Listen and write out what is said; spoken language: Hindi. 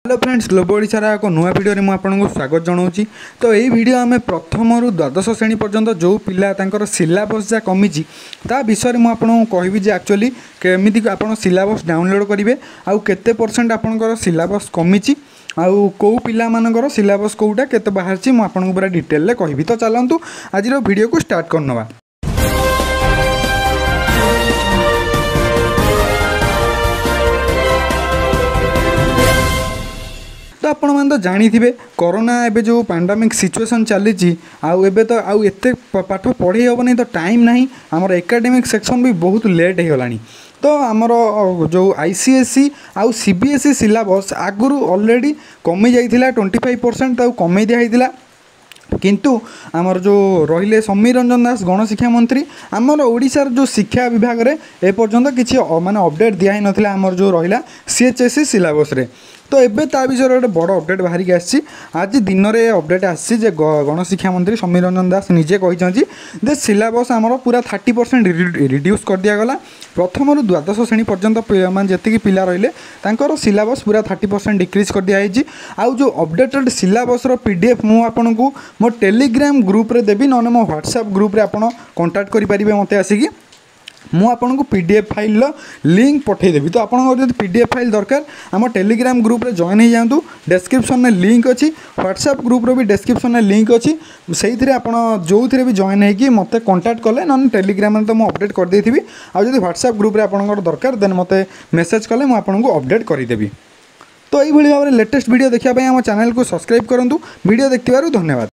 हेलो फ्रेंड्स, ग्लोबल ओडिशार एक नुआ भिडियो में आपको स्वागत जनाऊँ। तो यही भिडियो आम प्रथम रु द्वादश श्रेणी पर्यंत जो पिला सिलेबस जहाँ कमी ता विषय में आपको कहबी जे एक्चुअली केमी आप सिलेबस डाउनलोड करेंगे आउ केते परसेंट आपंकर सिलेबस कमी आउ कौ पिला मानकर सिलेबस कौटा केते बाहर मुझे आपको पूरा डिटेल कहबी। तो चलतु आज वीडियो को स्टार्ट करनवा। तो आपण मैंने तो जानी थे कोरोना एबे जो पैंडेमिक सिचुएशन चली आउ एबे तो आउ एते पाठ पढ़े हेबनी तो टाइम नहीं। आमर एकेडमिक सेक्शन भी बहुत लेट हो गलानी। तो आमर जो आईसीएसई आउ सीबीएसई सिलेबस आगुरी ऑलरेडी कमी जाइथिला 25% तो कमे दिया किंतु आमर जो रहिले समीर रंजन दास गणशिक्षा मंत्री आमर ओडिशार जो शिक्षा विभाग रे ए पर्यंत किसी माने अपडेट दिया ही नथिला आमर जो रहिला सीएचएसई सिलेबस रे। तो एबे ता विषय गोटे बड़ अपडेट बाहर की आसी आज दिन में अपडेट आसी गणशिक्षा मंत्री समीर रंजन दास निजे कहते जे सिलेबस आमर पूरा 30% रिड्यूस कर दिया गला। प्रथम रु द्वादश श्रेणी पर्यंत मान जी पिला रहिले तांकर सिलेबस पूरा 30% डिक्रीज कर दिया। आउ जो अपडेटेड सिलेबस पीडीएफ मु आपको मो टेलीग्राम ग्रुप रे देवी ना मो व्हाट्सएप ग्रुप रे आपन कांटेक्ट करि परिबे मते आसिकी मु आपको पीडीएफ फाइल लिंक पठेदेवी। तो आपको जो पीडीएफ फाइल दरकार आम टेलीग्राम ग्रुप रे जॉइन हो जातु। डिस्क्रिप्शन में लिंक अच्छी व्हाट्सएप ग्रुप रो भी डिस्क्रिप्शन में लिंक अच्छी से जो थे भी जॉइन होगी मत कांटेक्ट कले ना टेलीग्राम में तो मुझे अपडेट कर देथिबी। आ जो व्हाट्सएप ग्रुप रे आपनकर दरकार देन मत मेसेज कले मुझे आपको अपडेट करदेवी। तो यही भाव में लेटेस्ट वीडियो देखा आम चैनल को सब्सक्राइब करूँ। वीडियो देखिबारु धन्यवाद।